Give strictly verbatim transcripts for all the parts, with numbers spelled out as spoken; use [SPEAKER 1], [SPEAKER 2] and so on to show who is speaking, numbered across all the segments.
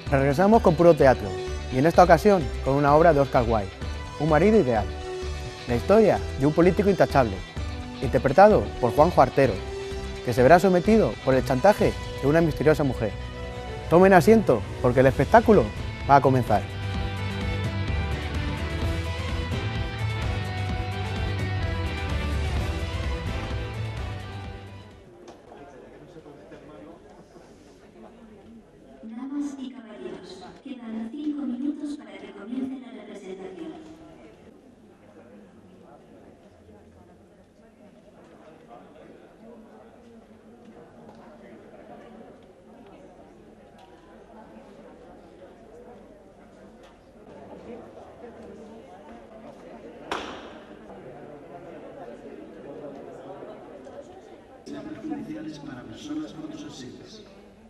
[SPEAKER 1] Regresamos con puro teatro, y en esta ocasión con una obra de Oscar Wilde, Un marido ideal. La historia de un político intachable, interpretado por Juanjo Artero, que se verá sometido por el chantaje de una misteriosa mujer. Tomen asiento, porque el espectáculo va a comenzar.
[SPEAKER 2] Damas y caballeros, quedan cinco minutos para que comience la representación.
[SPEAKER 3] Iniciales para personas fotosensibles.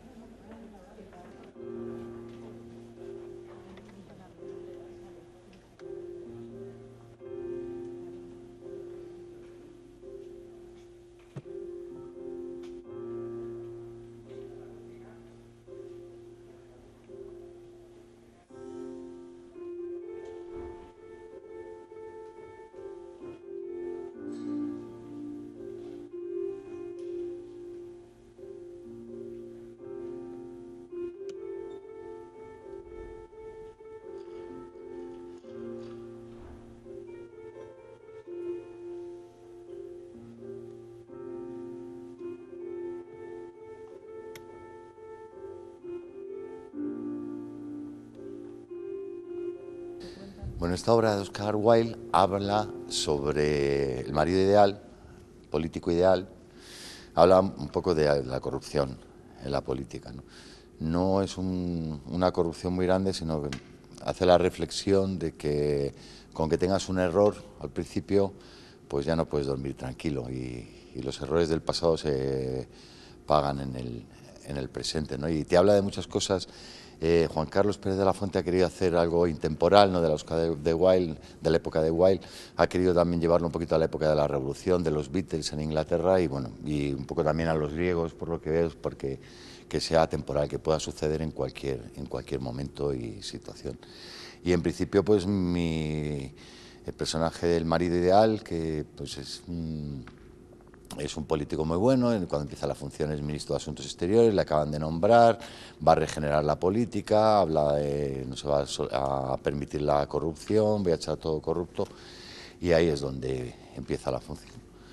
[SPEAKER 4] Bueno, esta obra de Oscar Wilde habla sobre el marido ideal, político ideal, habla un poco de la corrupción en la política, ¿no? No es un, una corrupción muy grande, sino que hace la reflexión de que con que tengas un error al principio, pues ya no puedes dormir tranquilo y, y los errores del pasado se pagan en el, en el presente, ¿no? Y te habla de muchas cosas. Eh, Juan Carlos Pérez de la Fuente ha querido hacer algo intemporal, ¿no?, de la Oscar de, de Wilde, de la época de Wilde. Ha querido también llevarlo un poquito a la época de la Revolución, de los Beatles en Inglaterra y bueno, y un poco también a los griegos, por lo que veo, porque que sea temporal, que pueda suceder en cualquier, en cualquier momento y situación. Y en principio, pues mi el personaje del marido ideal, que pues es un, es un político muy bueno, cuando empieza la función es ministro de Asuntos Exteriores, le acaban de nombrar, va a regenerar la política, habla de no se va a permitir la corrupción, voy a echar todo corrupto, y ahí es donde empieza la función.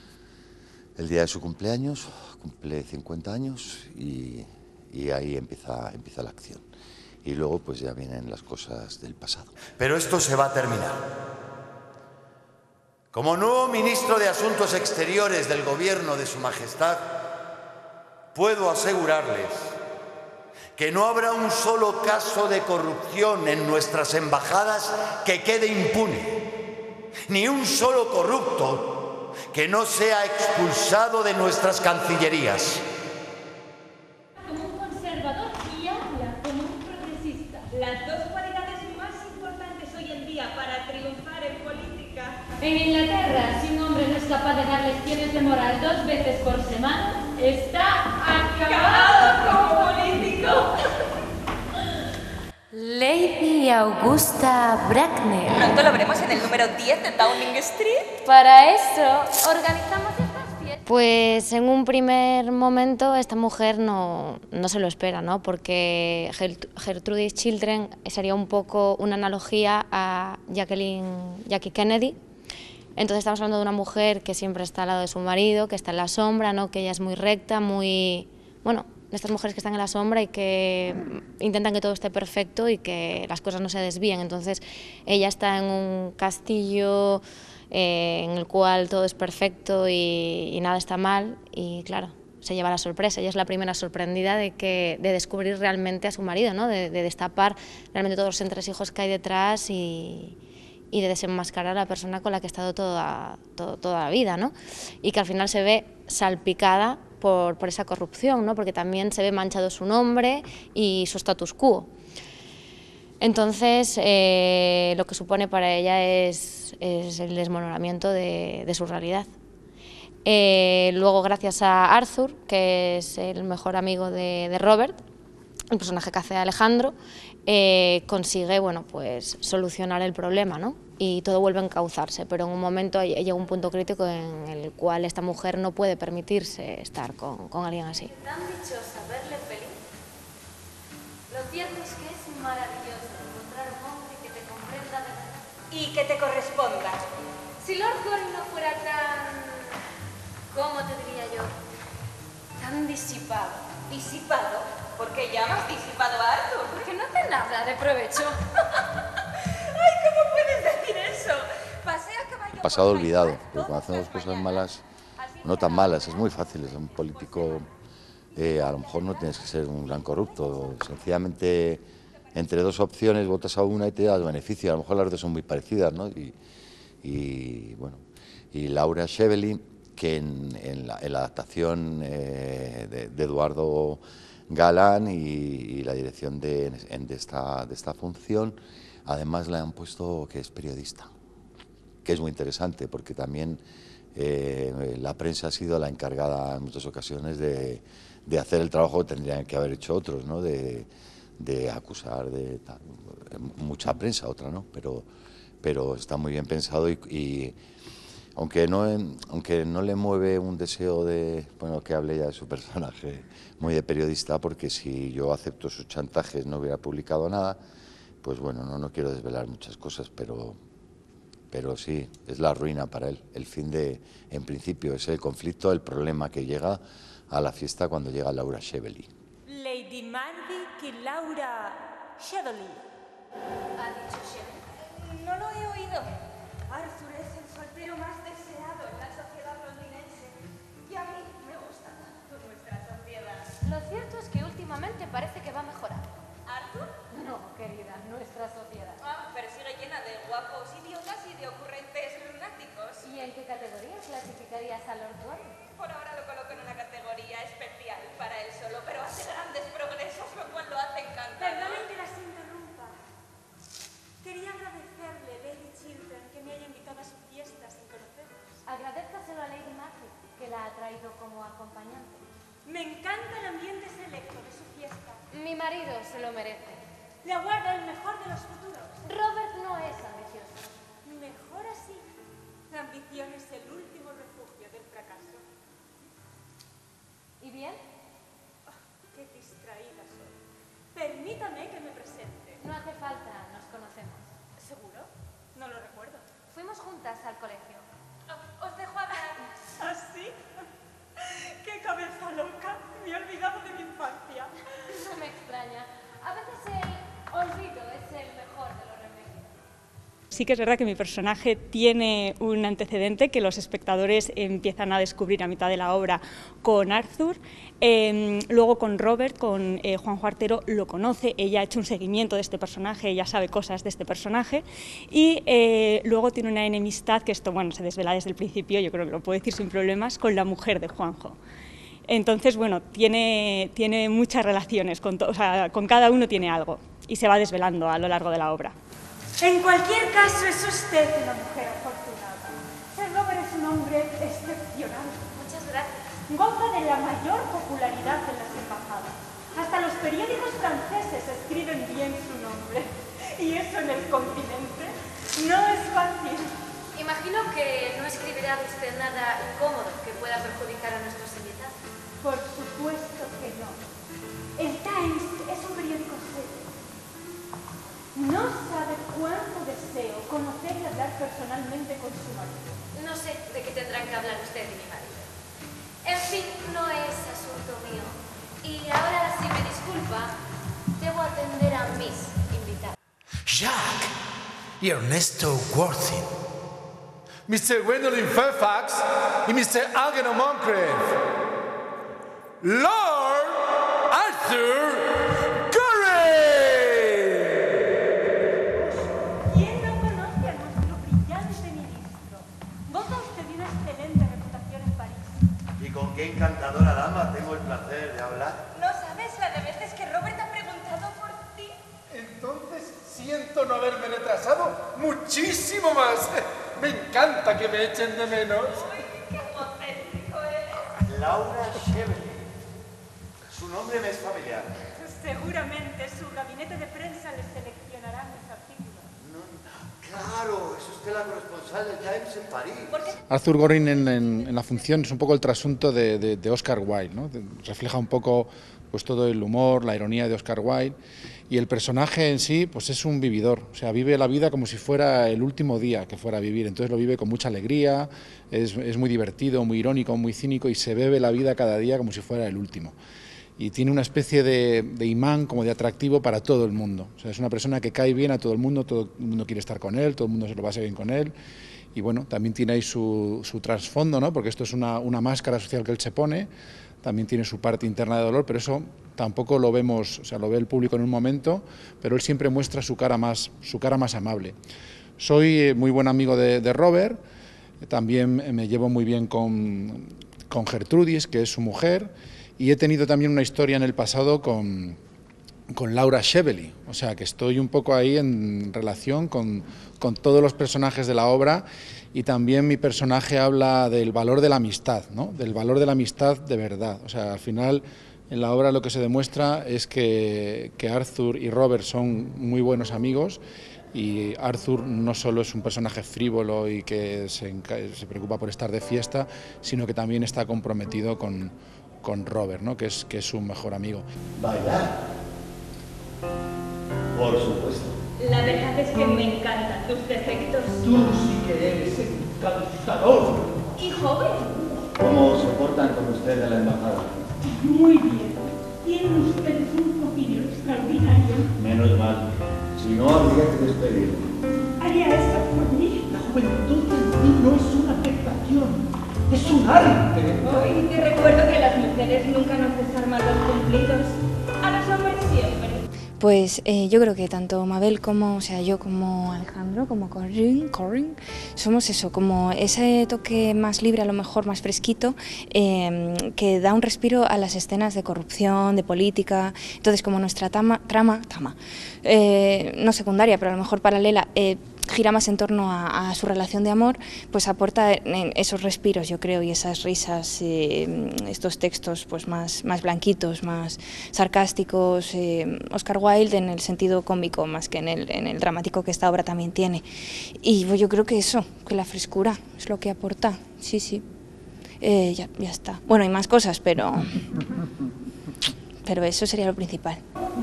[SPEAKER 4] El día de su cumpleaños, cumple cincuenta años y, y ahí empieza, empieza la acción. Y luego pues ya vienen las cosas del pasado.
[SPEAKER 5] Pero esto se va a terminar. Como nuevo ministro de Asuntos Exteriores del Gobierno de Su Majestad, puedo asegurarles que no habrá un solo caso de corrupción en nuestras embajadas que quede impune, ni un solo corrupto que no sea expulsado de nuestras cancillerías.
[SPEAKER 6] Como un conservador y habla como un progresista, las dos cualidades más importantes hoy en día para triunfar en política. En Inglaterra, si un hombre no es capaz de dar lecciones de moral dos veces por semana, está acabado como político.
[SPEAKER 7] Lady Augusta Bracknell.
[SPEAKER 8] Pronto lo veremos en el número diez de Downing Street.
[SPEAKER 7] Para eso, organizamos estas fiestas.
[SPEAKER 9] Pues en un primer momento esta mujer no, no se lo espera, ¿no? Porque Gertrude Children sería un poco una analogía a Jacqueline, Jackie Kennedy. Entonces estamos hablando de una mujer que siempre está al lado de su marido, que está en la sombra, ¿no?, que ella es muy recta, muy... bueno, de estas mujeres que están en la sombra y que intentan que todo esté perfecto y que las cosas no se desvíen. Entonces ella está en un castillo eh, en el cual todo es perfecto y, y nada está mal y claro, se lleva la sorpresa. Ella es la primera sorprendida de, que, de descubrir realmente a su marido, ¿no?, de, de destapar realmente todos los entresijos que hay detrás y... y de desenmascarar a la persona con la que ha estado toda, todo, toda la vida, ¿no? Y que al final se ve salpicada por, por esa corrupción, ¿no?, porque también se ve manchado su nombre y su status quo. Entonces, eh, lo que supone para ella es, es el desmoronamiento de, de su realidad. Eh, luego, gracias a Arthur, que es el mejor amigo de, de Robert, el personaje que hace Alejandro, eh, consigue, bueno, pues solucionar el problema, ¿no? Y todo vuelve a encauzarse, pero en un momento llega un punto crítico en el cual esta mujer no puede permitirse estar con, con alguien así.
[SPEAKER 7] ¿Tan dichosa verle feliz? Lo cierto es que es maravilloso encontrar un hombre que te comprenda de verdad.
[SPEAKER 8] Y que te corresponda.
[SPEAKER 7] Si Lord Goring no fuera tan... ¿cómo te diría yo? Tan disipado.
[SPEAKER 8] ¿Disipado? ¿Por qué llamas disipado a Arthur?
[SPEAKER 7] Porque no hace nada de provecho.
[SPEAKER 8] ¡Ay, cómo puedes decir eso! Pasea a caballo.
[SPEAKER 4] Pasado olvidado, porque cuando hacemos cosas malas, no tan malas, es muy fácil, es un político, eh, a lo mejor no tienes que ser un gran corrupto, sencillamente entre dos opciones votas a una y te das beneficio, a lo mejor las dos son muy parecidas, ¿no? Y, y bueno, y Laura Shevely, que en, en, la, en la adaptación eh, de, de Eduardo Galán y, y la dirección de, de, esta, de esta función, además le han puesto que es periodista, que es muy interesante porque también eh, la prensa ha sido la encargada en muchas ocasiones de, de hacer el trabajo que tendrían que haber hecho otros, ¿no? de, de acusar, de tal, mucha prensa, otra no, pero, pero está muy bien pensado y, y aunque no, aunque no le mueve un deseo de, bueno, que hable ya de su personaje muy de periodista, porque si yo acepto sus chantajes no hubiera publicado nada, pues bueno, no, no quiero desvelar muchas cosas, pero, pero sí, es la ruina para él. El fin de, en principio, es el conflicto, el problema que llega a la fiesta cuando llega Laura Shevely.
[SPEAKER 8] Lady Mardy que Laura Shevely.
[SPEAKER 7] ¿Ha dicho Shevely?
[SPEAKER 8] No lo he oído. Arthur es el soltero más deseado en la sociedad londinense. Y a mí me gusta tanto nuestra sociedad.
[SPEAKER 7] Lo cierto es que últimamente parece que va mejorando.
[SPEAKER 8] ¿Arthur?
[SPEAKER 7] No, querida, nuestra sociedad.
[SPEAKER 8] Ah, pero sigue llena de guapos idiotas y de ocurrentes lunáticos.
[SPEAKER 7] ¿Y en qué categoría clasificarías a Lord Goring?
[SPEAKER 8] Por ahora lo coloco en una categoría especial para él solo, pero hace grandes progresos, lo cual lo hace encantador.
[SPEAKER 6] Perdonen que las interrumpa. Quería agradecerle, Lady Chiltern, que me haya invitado a su fiesta sin conocernos.
[SPEAKER 7] Agradézcaselo a Lady Margaret, que la ha traído como acompañante.
[SPEAKER 6] Me encanta el ambiente selecto de su fiesta.
[SPEAKER 7] Mi marido se lo merece.
[SPEAKER 6] Le aguarda el mejor de los futuros.
[SPEAKER 7] Robert no es ambicioso.
[SPEAKER 6] Mejor así. La ambición es el último refugio del fracaso.
[SPEAKER 7] ¿Y bien?
[SPEAKER 6] Oh, qué distraída soy. Permítame que me presente.
[SPEAKER 7] No hace falta, nos conocemos.
[SPEAKER 6] ¿Seguro? No lo recuerdo.
[SPEAKER 7] Fuimos juntas al colegio.
[SPEAKER 6] Oh, os dejo hablar. ¿Ah, sí? ¡Qué cabeza loca! Me he olvidado de mi infancia.
[SPEAKER 7] No me extraña. A veces el olvido es el mejor de los remedios.
[SPEAKER 10] Sí que es verdad que mi personaje tiene un antecedente que los espectadores empiezan a descubrir a mitad de la obra con Arthur. Eh, luego con Robert, con eh, Juanjo Artero, lo conoce, ella ha hecho un seguimiento de este personaje, ella sabe cosas de este personaje y eh, luego tiene una enemistad, que esto bueno se desvela desde el principio, yo creo que lo puedo decir sin problemas, con la mujer de Juanjo. Entonces, bueno, tiene, tiene muchas relaciones, con, to, o sea, con cada uno tiene algo y se va desvelando a lo largo de la obra.
[SPEAKER 6] En cualquier caso, es usted una mujer afortunada. Sir Robert es un hombre excepcional.
[SPEAKER 7] Muchas gracias.
[SPEAKER 6] Goza de la mayor popularidad en las embajadas. Hasta los periódicos franceses escriben bien su nombre. Y eso en el continente no es fácil.
[SPEAKER 7] Imagino que no escribirá usted nada incómodo que pueda perjudicar a nuestros invitados.
[SPEAKER 6] Por supuesto que no. El Times es un periódico serio. No sabe cuánto deseo conocer y hablar personalmente con su marido.
[SPEAKER 7] No sé de qué tendrán que hablar usted y mi marido. En fin, no es asunto mío. Y ahora, si me disculpa, debo atender a mis invitados.
[SPEAKER 11] Jack y Ernesto Worthing, mister Gwendolyn Fairfax y mister Algernon Moncrief. Lord Arthur Goring.
[SPEAKER 6] ¿Quién no conoce a nuestro brillante ministro? Goza usted de una excelente reputación en París.
[SPEAKER 5] ¿Y con qué encantadora dama tengo el placer de hablar?
[SPEAKER 8] No sabes la de veces que Robert ha preguntado por ti.
[SPEAKER 11] Entonces siento no haberme retrasado muchísimo más. Me encanta que me echen de menos.
[SPEAKER 8] Uy, qué egocéntrico eres.
[SPEAKER 5] Laura Shevely. Su nombre me es familiar.
[SPEAKER 6] Seguramente su gabinete de prensa les seleccionará mis artículos.
[SPEAKER 5] No, claro, es usted la corresponsal del Times en París.
[SPEAKER 12] Arthur Goring en, en, en la función es un poco el trasunto de, de, de Oscar Wilde, ¿no? De, refleja un poco pues, todo el humor, la ironía de Oscar Wilde, y el personaje en sí pues, es un vividor, o sea, vive la vida como si fuera el último día que fuera a vivir, entonces lo vive con mucha alegría, es, es muy divertido, muy irónico, muy cínico, y se bebe la vida cada día como si fuera el último. Y tiene una especie de, de imán, como de atractivo para todo el mundo. O sea, es una persona que cae bien a todo el mundo, todo el mundo quiere estar con él, todo el mundo se lo pasa bien con él. Y bueno, también tiene ahí su, su trasfondo, ¿no? Porque esto es una, una máscara social que él se pone, también tiene su parte interna de dolor, pero eso tampoco lo vemos, o sea, lo ve el público en un momento, pero él siempre muestra su cara más, su cara más amable. Soy muy buen amigo de, de Robert, también me llevo muy bien con, con Gertrudis, que es su mujer, y he tenido también una historia en el pasado con, con Laura Shevely, o sea que estoy un poco ahí en relación con, con todos los personajes de la obra, y también mi personaje habla del valor de la amistad, ¿no? Del valor de la amistad de verdad. O sea, al final en la obra lo que se demuestra es que, que Arthur y Robert son muy buenos amigos, y Arthur no solo es un personaje frívolo y que se, se preocupa por estar de fiesta, sino que también está comprometido con con Robert, ¿no? que, es, que es su mejor amigo.
[SPEAKER 3] ¿Bailar? Por supuesto.
[SPEAKER 6] La verdad es que me encantan tus defectos.
[SPEAKER 11] Tú sí que eres encantador.
[SPEAKER 6] Y joven.
[SPEAKER 3] ¿Cómo soportan con usted a la embajada?
[SPEAKER 6] Muy bien. Tienen ustedes un copillo extraordinario.
[SPEAKER 3] Menos mal. Si no, habría que despedirlo.
[SPEAKER 6] ¿Haría esto por mí?
[SPEAKER 11] La juventud en mí no es una tentación. ¡Es un arte!
[SPEAKER 6] Hoy te recuerdo que las mujeres nunca nos desarman los cumplidos. A los hombres siempre.
[SPEAKER 13] Pues eh, yo creo que tanto Mabel como, o sea, yo como Alejandro, como Corinne, Corinne, somos eso, como ese toque más libre, a lo mejor más fresquito, eh, que da un respiro a las escenas de corrupción, de política. Entonces, como nuestra tama, trama, trama eh, no secundaria, pero a lo mejor paralela, eh, gira más en torno a, a su relación de amor, pues aporta en esos respiros, yo creo, y esas risas, eh, estos textos pues más, más blanquitos, más sarcásticos, eh, Oscar Wilde en el sentido cómico más que en el, en el dramático que esta obra también tiene. Y pues, yo creo que eso, que la frescura es lo que aporta, sí, sí, eh, ya, ya está. Bueno, hay más cosas, pero, pero eso sería lo principal.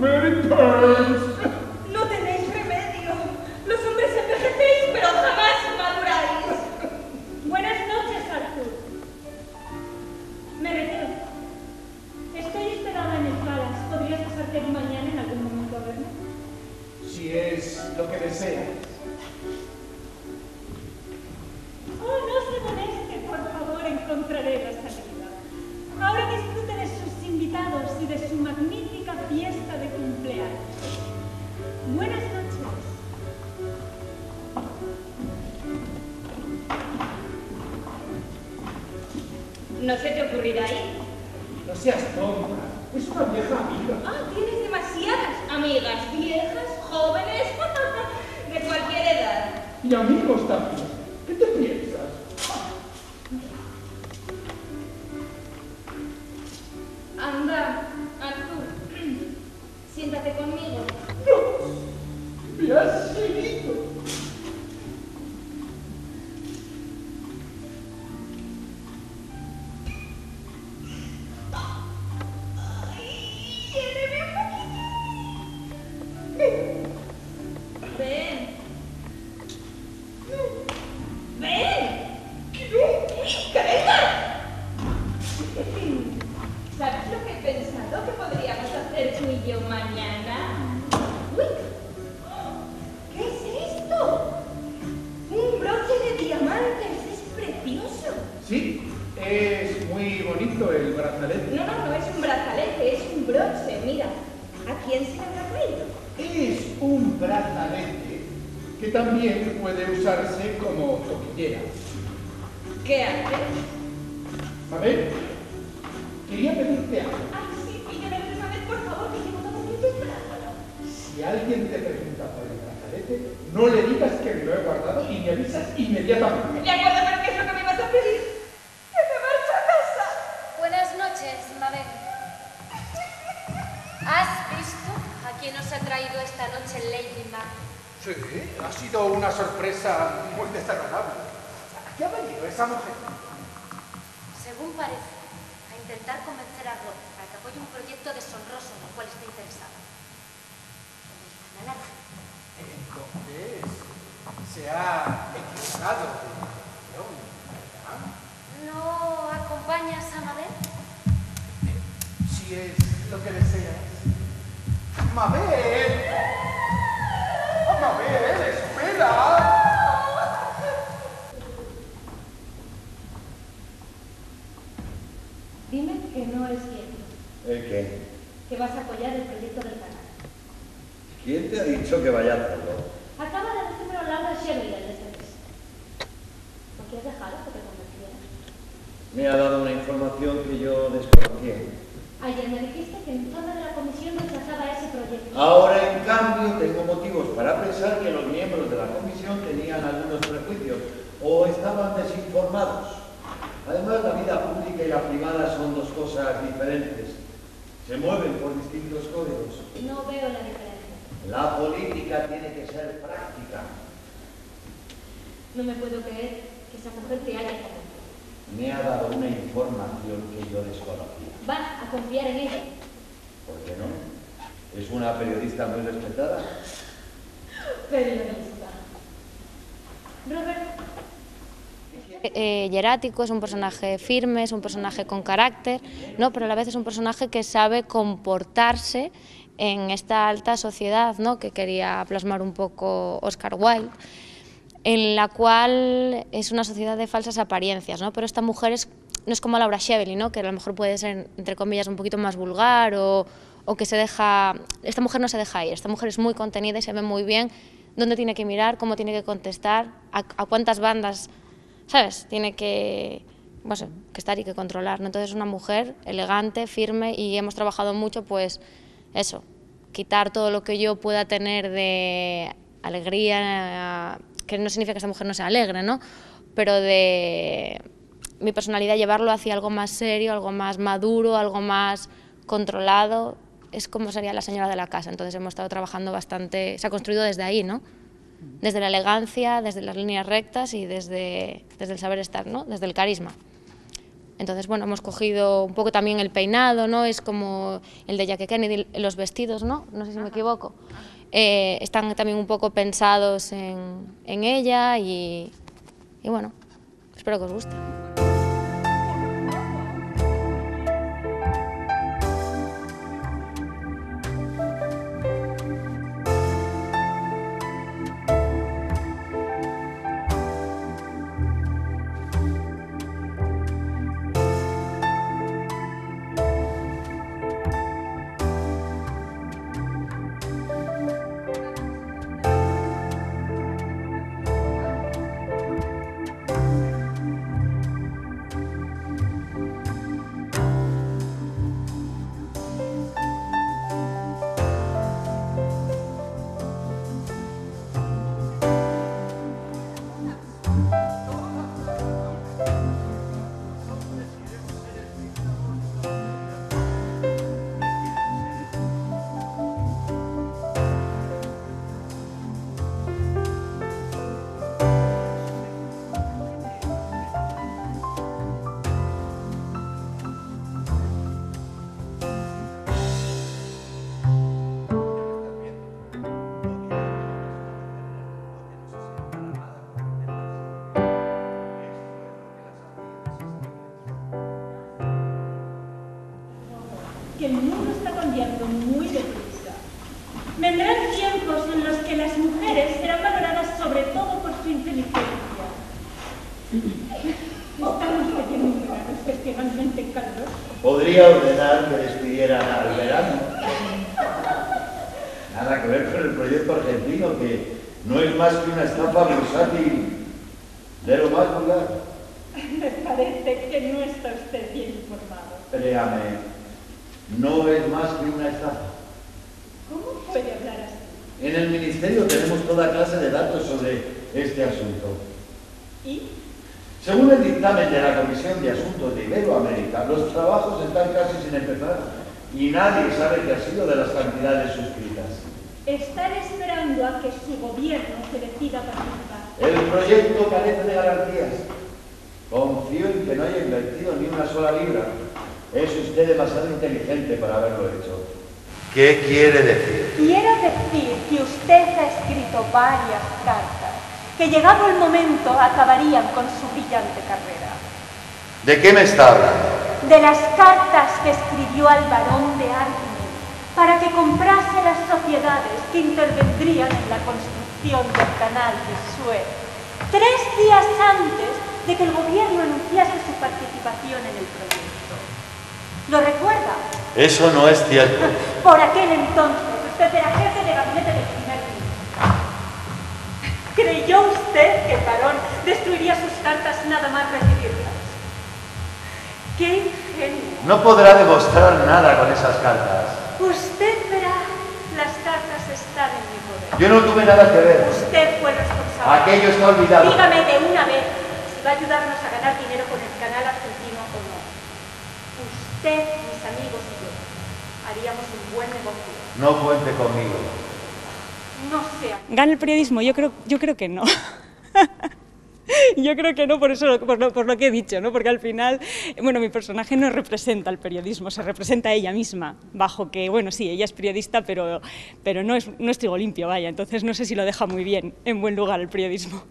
[SPEAKER 6] No tenéis remedio. Los hombres envejecéis, pero jamás maduráis. Buenas noches, Arthur. Me retiro. Estoy esperada en el Palace. ¿Podrías pasarte mañana en algún momento a verme?
[SPEAKER 11] Si es lo que deseas.
[SPEAKER 6] Oh, no se moleste, por favor, encontraré la salida. Ahora disfrute de sus invitados y de su magnífica fiesta de cumpleaños. Buenas noches. ¿No se te ocurrirá ir?
[SPEAKER 11] No seas tonta. Es una vieja amiga.
[SPEAKER 6] Ah, tienes demasiadas amigas. Viejas, jóvenes, de cualquier edad.
[SPEAKER 11] Y amigos también. ¿Qué te piensas?
[SPEAKER 6] Anda, Arthur. Siéntate conmigo.
[SPEAKER 11] No. Me has seguido.
[SPEAKER 6] Ven. Ven. ¡Que venga! ¿Sabes lo que he pensado que podríamos hacer tú y yo mañana? ¡Uy! ¿Qué es esto? Un broche de diamantes. Es precioso.
[SPEAKER 11] Sí, es muy bonito el brazalete.
[SPEAKER 6] No, no, no es un brazalete, es un broche. Mira, ¿a quién se le habrá caído?
[SPEAKER 11] Es un brazalete que también puede usarse como toquillera.
[SPEAKER 6] ¿Qué haces?
[SPEAKER 11] A ver, quería pedirte algo.
[SPEAKER 6] Ay, sí, pídeme otra vez, por favor, que llevo todo el tiempo esperándolo.
[SPEAKER 11] Si alguien te pregunta por el brazalete, no le digas que me lo he guardado y me avisas inmediatamente.
[SPEAKER 6] De acuerdo, pero ¿qué es lo que me vas a pedir? ¡Que me marcho a casa!
[SPEAKER 7] Buenas noches, Mabel. ¿Has visto a quién nos ha traído esta noche Lady Macbeth?
[SPEAKER 11] Sí, ha sido una sorpresa muy desagradable. ¿A qué ha venido esa mujer?
[SPEAKER 7] Según parece, a intentar convencer a Rob para que apoye un proyecto deshonroso en el cual está interesado. No nada.
[SPEAKER 11] Entonces, se ha equivocado de dirección, ¿verdad?
[SPEAKER 7] ¿No acompañas a Mabel?
[SPEAKER 11] Si es lo que deseas. ¡Mabel! ¡Mabel, espera!
[SPEAKER 6] Dime que no es cierto,
[SPEAKER 3] ¿El qué?
[SPEAKER 6] que vas a apoyar el proyecto del canal.
[SPEAKER 3] ¿Quién te ha dicho que vaya a hacerlo?
[SPEAKER 6] Acaba de decirme Laura Shirley el de este mes. ¿No quieres dejarlo que te convenciera?
[SPEAKER 3] Me ha dado una información que yo desconocía.
[SPEAKER 6] Ayer me dijiste que el informe de la comisión rechazaba ese proyecto.
[SPEAKER 3] Ahora, en cambio, tengo motivos para pensar que los miembros de la comisión tenían algunos prejuicios o estaban desinformados. Además, la vida pública y la privada son dos cosas diferentes. Se mueven por distintos códigos.
[SPEAKER 6] No veo la diferencia.
[SPEAKER 3] La política tiene que ser práctica.
[SPEAKER 6] No me puedo creer que esa mujer te haya convencido.
[SPEAKER 3] Me ha dado una información que yo desconocía.
[SPEAKER 6] ¿Vas a confiar en ella?
[SPEAKER 3] ¿Por qué no? Es una periodista muy respetada.
[SPEAKER 6] Periodista. Robert.
[SPEAKER 9] Eh, hierático, es un personaje firme, es un personaje con carácter, ¿no? Pero a la vez es un personaje que sabe comportarse en esta alta sociedad, ¿no? Que quería plasmar un poco Oscar Wilde, en la cual es una sociedad de falsas apariencias, ¿no? Pero esta mujer es, no es como Laura Shirley, ¿no? Que a lo mejor puede ser, entre comillas, un poquito más vulgar o, o que se deja... Esta mujer no se deja ir, esta mujer es muy contenida y se ve muy bien dónde tiene que mirar, cómo tiene que contestar, a, a cuántas bandas, ¿sabes? Tiene que, bueno, que estar y que controlar, ¿no? Entonces es una mujer elegante, firme y hemos trabajado mucho, pues, eso, quitar todo lo que yo pueda tener de alegría, que no significa que esta mujer no sea alegre, ¿no? Pero de mi personalidad, llevarlo hacia algo más serio, algo más maduro, algo más controlado, es como sería la señora de la casa. Entonces hemos estado trabajando bastante, se ha construido desde ahí, ¿no? Desde la elegancia, desde las líneas rectas y desde, desde el saber estar, ¿no? Desde el carisma. Entonces, bueno, hemos cogido un poco también el peinado, ¿no? Es como el de Jackie Kennedy, los vestidos, ¿no? No sé si me equivoco. Eh, están también un poco pensados en, en ella y, y, bueno, espero que os guste.
[SPEAKER 6] Que el mundo está cambiando muy deprisa. Vendrán tiempos en los que las mujeres serán valoradas sobre todo por su inteligencia. Estamos teniendo un verano excepcionalmente caluroso.
[SPEAKER 3] Podría ordenar que despidieran al verano. Nada que ver con el proyecto argentino, que no es más que una estafa bursátil de lo más vulgar.
[SPEAKER 6] Me parece que no está usted bien informado.
[SPEAKER 3] Créame. No es más que una estafa.
[SPEAKER 6] ¿Cómo puede hablar así?
[SPEAKER 3] En el Ministerio tenemos toda clase de datos sobre este asunto.
[SPEAKER 6] ¿Y?
[SPEAKER 3] Según el dictamen de la Comisión de Asuntos de Iberoamérica, los trabajos están casi sin empezar y nadie sabe qué ha sido de las cantidades suscritas.
[SPEAKER 6] Están esperando a que su gobierno se decida a participar.
[SPEAKER 3] El proyecto carece de garantías. Confío en que no haya invertido ni una sola libra. Es usted demasiado inteligente para haberlo hecho.
[SPEAKER 5] ¿Qué quiere decir?
[SPEAKER 8] Quiero decir que usted ha escrito varias cartas que, llegado el momento, acabarían con su brillante carrera.
[SPEAKER 5] ¿De qué me está hablando?
[SPEAKER 8] De las cartas que escribió al barón de Argyle para que comprase las sociedades que intervendrían en la construcción del canal de Suez, tres días antes de que el gobierno anunciase su participación en el proyecto. ¿Lo recuerda?
[SPEAKER 5] Eso no es cierto.
[SPEAKER 8] Por aquel entonces, usted era jefe de gabinete del primer ministro. ¿Creyó usted que el barón destruiría sus cartas nada más recibirlas? ¡Qué ingenuo!
[SPEAKER 5] No podrá demostrar nada con esas cartas.
[SPEAKER 8] Usted verá, las cartas están en mi poder.
[SPEAKER 5] Yo no tuve nada que ver.
[SPEAKER 8] Usted fue el responsable.
[SPEAKER 5] Aquello está olvidado.
[SPEAKER 8] Dígame de una vez si va a ayudarnos a ganar dinero con el canal argentino o no. Usted, mis amigos y yo haríamos un buen negocio.
[SPEAKER 5] No cuente conmigo.
[SPEAKER 8] No sea.
[SPEAKER 10] ¿Gana el periodismo? Yo creo, yo creo que no. Yo creo que no, por eso, por lo, por lo que he dicho, ¿no? Porque al final, bueno, mi personaje no representa el periodismo, se representa a ella misma, bajo que, bueno, sí, ella es periodista, pero, pero no es, no es trigo limpio, vaya, entonces no sé si lo deja muy bien, en buen lugar el periodismo.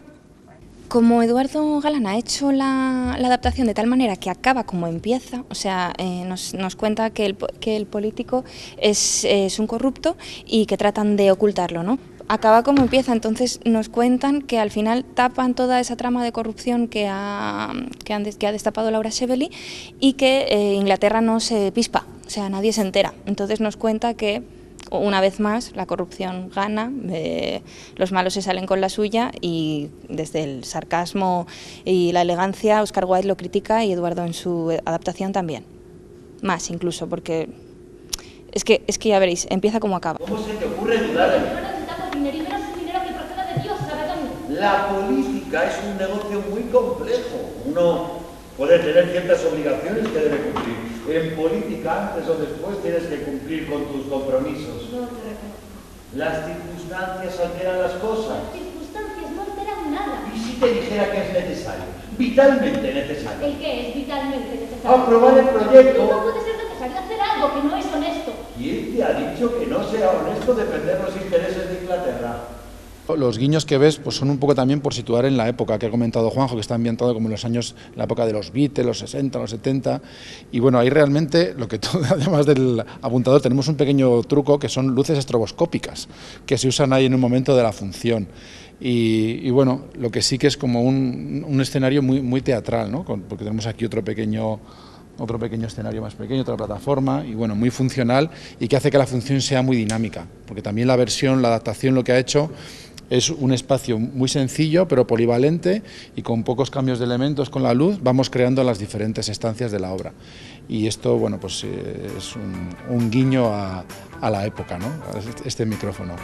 [SPEAKER 13] Como Eduardo Galán ha hecho la, la adaptación de tal manera que acaba como empieza, o sea, eh, nos, nos cuenta que el, que el político es, es un corrupto y que tratan de ocultarlo, ¿no? Acaba como empieza, entonces nos cuentan que al final tapan toda esa trama de corrupción que ha, que han, que ha destapado Laura Shevely y que eh, Inglaterra no se pispa, o sea, nadie se entera. Entonces nos cuenta que una vez más la corrupción gana, eh, los malos se salen con la suya y desde el sarcasmo y la elegancia Oscar Wilde lo critica y Eduardo en su adaptación también, más incluso, porque es que, es que ya veréis, empieza como acaba.
[SPEAKER 3] ¿Cómo se te ocurre dudar en mí?
[SPEAKER 6] Dinero y menos un dinero que proceda de Dios, ¿sabe dónde?
[SPEAKER 3] La política es un negocio muy complejo. Uno puede tener ciertas obligaciones que debe cumplir. En política, antes o después, tienes que cumplir con tus compromisos.
[SPEAKER 6] No te reconozco.
[SPEAKER 3] Las circunstancias alteran las cosas.
[SPEAKER 6] Las circunstancias no alteran nada.
[SPEAKER 3] ¿Y si te dijera que es necesario? Vitalmente necesario.
[SPEAKER 6] ¿El qué es vitalmente necesario?
[SPEAKER 3] Aprobar el proyecto.
[SPEAKER 6] No puede ser necesario hacer algo que no es honesto.
[SPEAKER 3] ¿Quién te ha dicho que no sea honesto defender los intereses de Inglaterra?
[SPEAKER 12] Los guiños que ves pues son un poco también por situar en la época que ha comentado Juanjo, que está ambientado como en los años, la época de los Beatles, los sesenta, los setenta, y bueno, ahí realmente, lo que todo, además del apuntador, tenemos un pequeño truco que son luces estroboscópicas, que se usan ahí en un momento de la función. Y, y bueno, lo que sí que es como un, un escenario muy, muy teatral, ¿no? Con, porque tenemos aquí otro pequeño... otro pequeño escenario más pequeño, otra plataforma, y bueno, muy funcional y que hace que la función sea muy dinámica, porque también la versión, la adaptación lo que ha hecho es un espacio muy sencillo pero polivalente y con pocos cambios de elementos con la luz vamos creando las diferentes estancias de la obra. Y esto, bueno, pues eh, es un, un guiño a, a la época, ¿no? Este, este micrófono.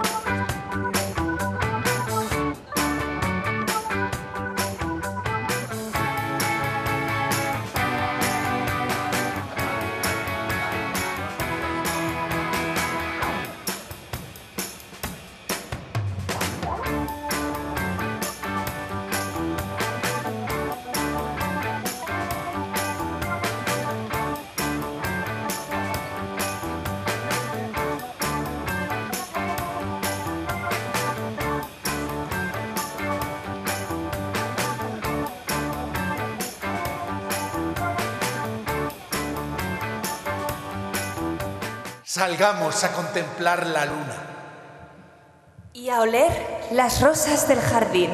[SPEAKER 11] Salgamos a contemplar la luna.
[SPEAKER 8] Y a oler las rosas del jardín.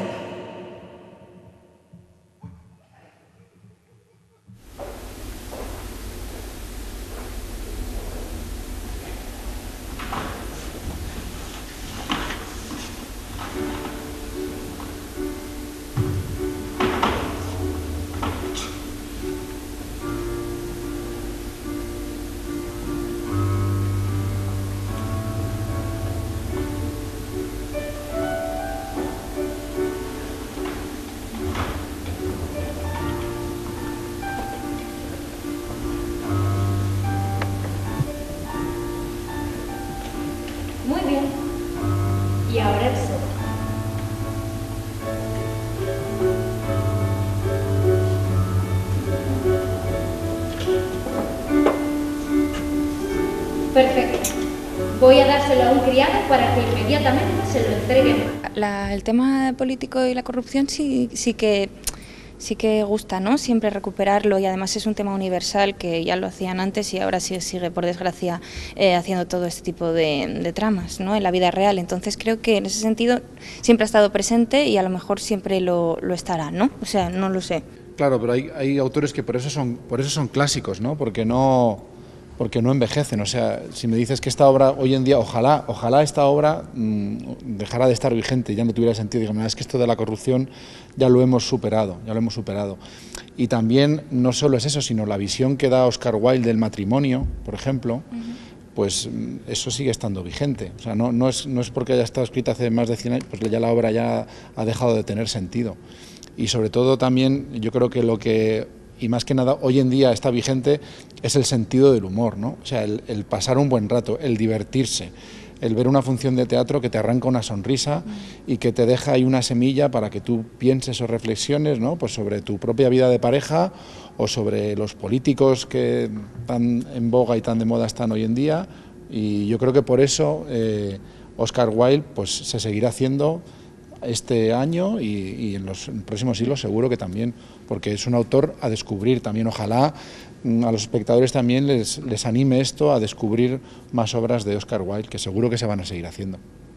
[SPEAKER 6] Perfecto. Voy a dárselo a un criado para que inmediatamente se lo entreguen.
[SPEAKER 13] La, el tema político y la corrupción sí, sí que... sí que gusta, ¿no? Siempre recuperarlo, y además es un tema universal que ya lo hacían antes y ahora sí sigue, por desgracia, eh, haciendo todo este tipo de, de tramas, ¿no? En la vida real. Entonces creo que en ese sentido siempre ha estado presente y a lo mejor siempre lo, lo estará, ¿no? O sea, no lo sé. Claro, pero hay, hay autores que por eso son, por eso son clásicos, ¿no? Porque no... porque no envejecen. O sea, si me dices que esta obra hoy en día, ojalá, ojalá esta obra mmm, dejara de estar vigente, ya no tuviera sentido. Digo, es que esto de la corrupción ya lo hemos superado, ya lo hemos superado. Y también no solo es eso, sino la visión que da Oscar Wilde del matrimonio, por ejemplo, uh-huh. pues eso sigue estando vigente. O sea, no, no, es, no es porque haya estado escrita hace más de cien años, pues ya la obra ya ha dejado de tener sentido. Y sobre todo también yo creo que lo que... y más que nada hoy en día está vigente, es el sentido del humor, ¿no? O sea, el, el pasar un buen rato, el divertirse, el ver una función de teatro que te arranca una sonrisa y que te deja ahí una semilla para que tú pienses o reflexiones, ¿no? Pues sobre tu propia vida de pareja o sobre los políticos que tan en boga y tan de moda están hoy en día. Y yo creo que por eso eh, Oscar Wilde pues, se seguirá haciendo este año y, y en los próximos siglos seguro que también, porque es un autor a descubrir también. Ojalá a los espectadores también les, les anime esto a descubrir más obras de Oscar Wilde, que seguro que se van a seguir haciendo.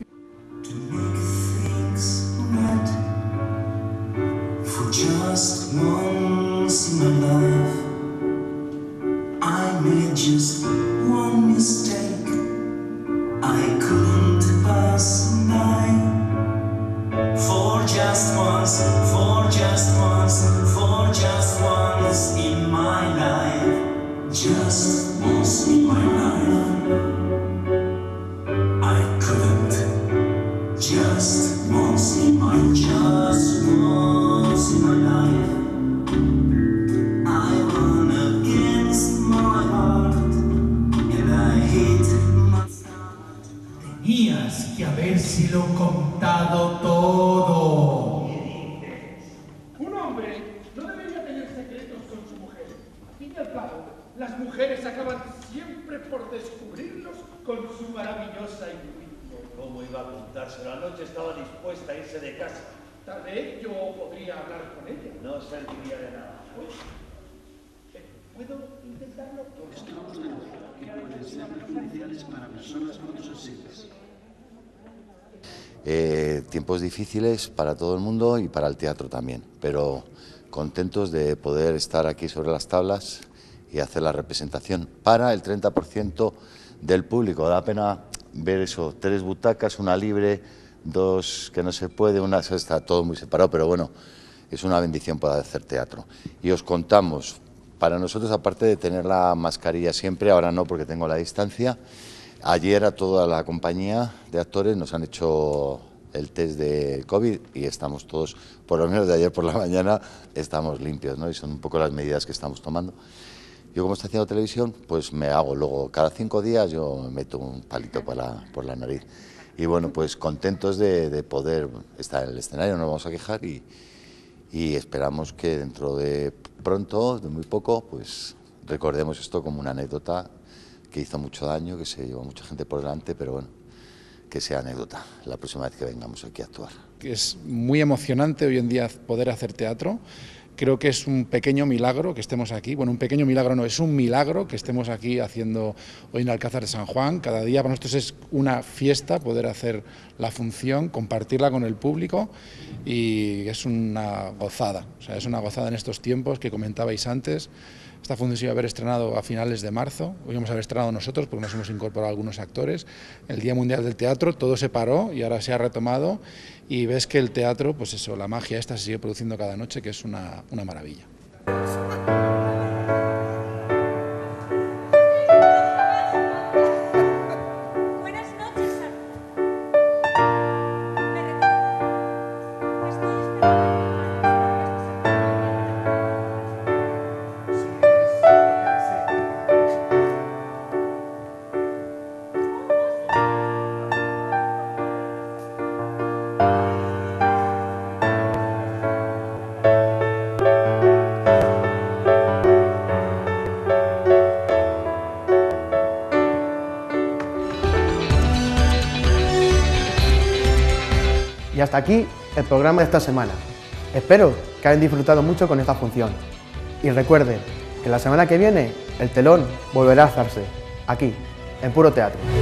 [SPEAKER 14] For just once, for just once, for just once in my life, just once in my life, I couldn't, just once in my, just once in my life, I run against my heart, and I hate my start. Tenías que habérselo contado todo.
[SPEAKER 11] Un hombre no debería tener secretos con su mujer. Al fin y al cabo, las mujeres acaban siempre por descubrirlos con su maravillosa intuición.
[SPEAKER 3] ¿Cómo iba a contárselo? Anoche estaba dispuesta a irse de casa.
[SPEAKER 11] Tal vez yo podría hablar con ella.
[SPEAKER 3] No serviría de nada.
[SPEAKER 11] ¿Puedo intentarlo?
[SPEAKER 14] Estamos de acuerdo que pueden ser perjudiciales para personas fotosensibles.
[SPEAKER 4] Eh, tiempos difíciles para todo el mundo y para el teatro también, pero contentos de poder estar aquí sobre las tablas y hacer la representación para el treinta por ciento del público. Da pena ver eso, tres butacas, una libre, dos que no se puede, una está todo muy separado, pero bueno, es una bendición poder hacer teatro. Y os contamos, para nosotros, aparte de tener la mascarilla siempre, ahora no porque tengo la distancia, ayer a toda la compañía de actores nos han hecho el test de COVID y estamos todos, por lo menos de ayer por la mañana, estamos limpios, ¿no? Y son un poco las medidas que estamos tomando. Yo, como estoy haciendo televisión, pues me hago luego, cada cinco días yo me meto un palito por la, por la nariz. Y bueno, pues contentos de, de poder estar en el escenario, no nos vamos a quejar y, y esperamos que dentro de pronto, de muy poco, pues recordemos esto como una anécdota que hizo mucho daño, que se llevó mucha gente por delante, pero bueno, que sea anécdota la próxima vez que vengamos aquí a actuar.
[SPEAKER 12] Es muy emocionante hoy en día poder hacer teatro. Creo que es un pequeño milagro que estemos aquí. Bueno, un pequeño milagro no, es un milagro que estemos aquí haciendo hoy en Alcázar de San Juan. Cada día para nosotros es una fiesta poder hacer la función, compartirla con el público y es una gozada. O sea, es una gozada en estos tiempos que comentabais antes. Esta función se iba a haber estrenado a finales de marzo, hoy vamos a haber estrenado nosotros porque nos hemos incorporado algunos actores. El Día Mundial del Teatro, todo se paró y ahora se ha retomado y ves que el teatro, pues eso, la magia esta se sigue produciendo cada noche, que es una, una maravilla.
[SPEAKER 1] hasta aquí el programa de esta semana. Espero que hayan disfrutado mucho con esta función. Y recuerden que la semana que viene el telón volverá a alzarse, aquí, en Puro Teatro.